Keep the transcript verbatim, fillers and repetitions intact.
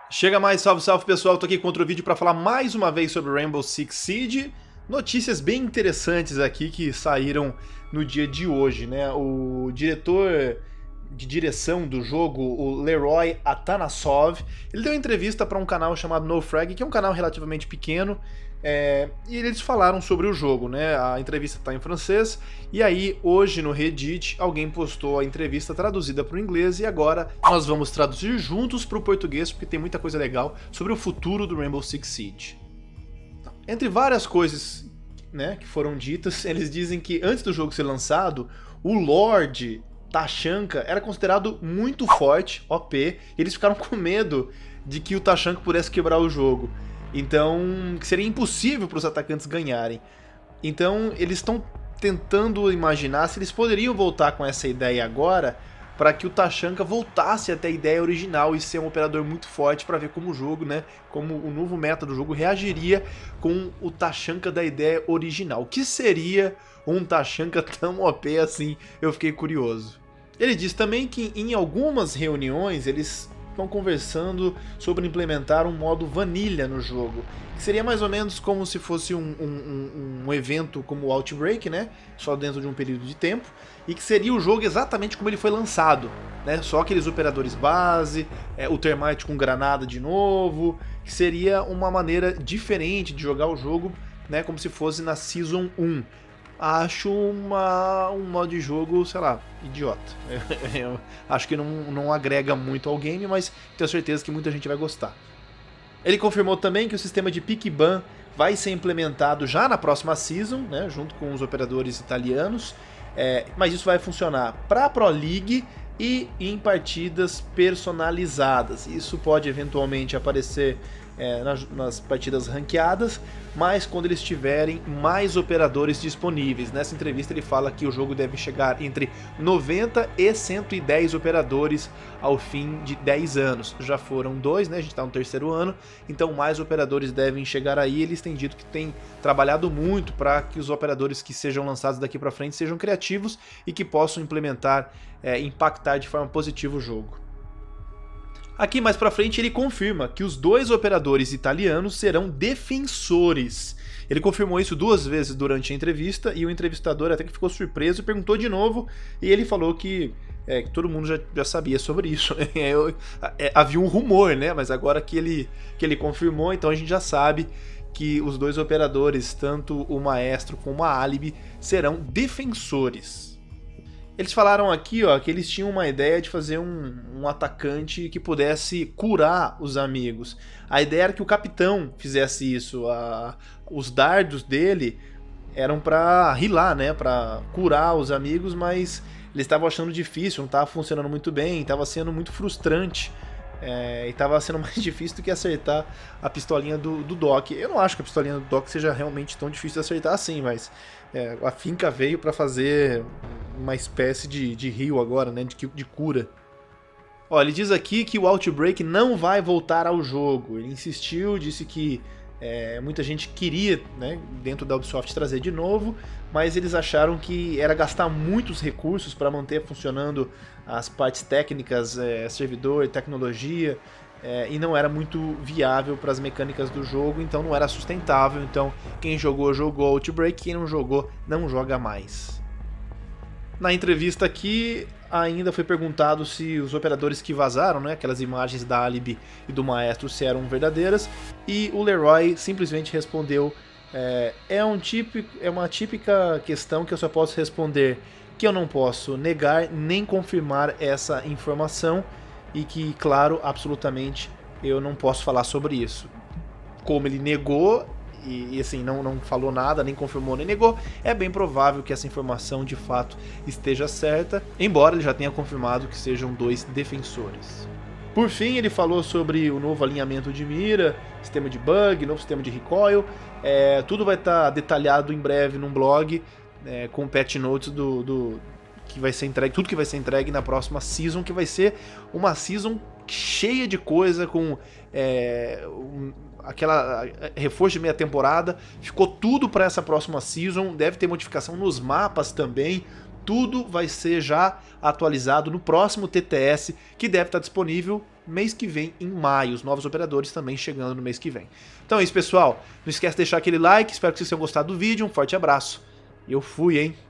Chega mais, salve, salve pessoal, tô aqui com outro vídeo para falar mais uma vez sobre Rainbow Six Siege. Notícias bem interessantes aqui que saíram no dia de hoje, né? O diretor de direção do jogo, o Leroy Atanasov, ele deu uma entrevista para um canal chamado NoFrag, que é um canal relativamente pequeno, é, e eles falaram sobre o jogo, né? A entrevista está em francês, e aí hoje no Reddit alguém postou a entrevista traduzida para o inglês, e agora nós vamos traduzir juntos para o português, porque tem muita coisa legal sobre o futuro do Rainbow Six Siege. Entre várias coisas, né, que foram ditas, eles dizem que antes do jogo ser lançado, o Lorde Tachanka era considerado muito forte, O P, e eles ficaram com medo de que o Tachanka pudesse quebrar o jogo. Então, que seria impossível para os atacantes ganharem. Então, eles estão tentando imaginar se eles poderiam voltar com essa ideia agora, para que o Tachanka voltasse até a ideia original e ser um operador muito forte, para ver como o jogo, né, como o novo meta do jogo reagiria com o Tachanka da ideia original. O que seria um Tachanka tão O P assim? Eu fiquei curioso. Ele diz também que em algumas reuniões eles estão conversando sobre implementar um modo vanilla no jogo, que seria mais ou menos como se fosse um, um, um, um evento como o Outbreak, né? Só dentro de um período de tempo, e que seria o jogo exatamente como ele foi lançado, né? Só aqueles operadores base, é, o Termite com granada de novo, que seria uma maneira diferente de jogar o jogo, né? Como se fosse na Season um. Acho uma, um modo de jogo, sei lá, idiota. Eu acho que não, não agrega muito ao game, mas tenho certeza que muita gente vai gostar. Ele confirmou também que o sistema de pick ban vai ser implementado já na próxima season, né, junto com os operadores italianos, é, mas isso vai funcionar para a Pro League e em partidas personalizadas. Isso pode eventualmente aparecer É, nas, nas partidas ranqueadas, mas quando eles tiverem mais operadores disponíveis. Nessa entrevista ele fala que o jogo deve chegar entre noventa e cento e dez operadores ao fim de dez anos. Já foram dois, né? A gente está no terceiro ano, então mais operadores devem chegar aí. Eles têm dito que têm trabalhado muito para que os operadores que sejam lançados daqui para frente sejam criativos e que possam implementar, é, impactar de forma positiva o jogo. Aqui mais pra frente ele confirma que os dois operadores italianos serão defensores. Ele confirmou isso duas vezes durante a entrevista e o entrevistador até que ficou surpreso e perguntou de novo, e ele falou que, é, que todo mundo já, já sabia sobre isso. é, havia um rumor, né? Mas agora que ele, que ele confirmou, então a gente já sabe que os dois operadores, tanto o Maestro como a Alibi, serão defensores. Eles falaram aqui, ó, que eles tinham uma ideia de fazer um, um atacante que pudesse curar os amigos. A ideia era que o capitão fizesse isso. A, os dardos dele eram pra healar, né, pra curar os amigos, mas eles estavam achando difícil, não estava funcionando muito bem, estava sendo muito frustrante. É, e estava sendo mais difícil do que acertar a pistolinha do, do Doc. Eu não acho que a pistolinha do Doc seja realmente tão difícil de acertar assim, mas é, a Finca veio para fazer uma espécie de, de heal agora, né, de, de cura. Ó, ele diz aqui que o Outbreak não vai voltar ao jogo. Ele insistiu, disse que é, muita gente queria, né, dentro da Ubisoft trazer de novo, mas eles acharam que era gastar muitos recursos para manter funcionando as partes técnicas, é, servidor, tecnologia, é, e não era muito viável para as mecânicas do jogo, então não era sustentável. Então quem jogou, jogou Outbreak, quem não jogou, não joga mais. Na entrevista aqui ainda foi perguntado se os operadores que vazaram, né, aquelas imagens da Alibi e do Maestro, se eram verdadeiras, e o Leroy simplesmente respondeu: é, é, um típico, é uma típica questão que eu só posso responder que eu não posso negar nem confirmar essa informação, e que, claro, absolutamente eu não posso falar sobre isso. Como ele negou e, e assim, não, não falou nada, nem confirmou nem negou, é bem provável que essa informação de fato esteja certa, embora ele já tenha confirmado que sejam dois defensores. Por fim, ele falou sobre o novo alinhamento de mira, sistema de bug, novo sistema de recoil, é, tudo vai estar detalhado em breve num blog, é, com patch notes do, do que vai ser entregue, tudo que vai ser entregue na próxima season, que vai ser uma season cheia de coisa, com é, um, aquela reforço de meia temporada. Ficou tudo para essa próxima season, deve ter modificação nos mapas também, tudo vai ser já atualizado no próximo T T S, que deve estar disponível mês que vem, em maio. Os novos operadores também chegando no mês que vem. Então é isso, pessoal. Não esquece de deixar aquele like, espero que vocês tenham gostado do vídeo. Um forte abraço. E eu fui, hein?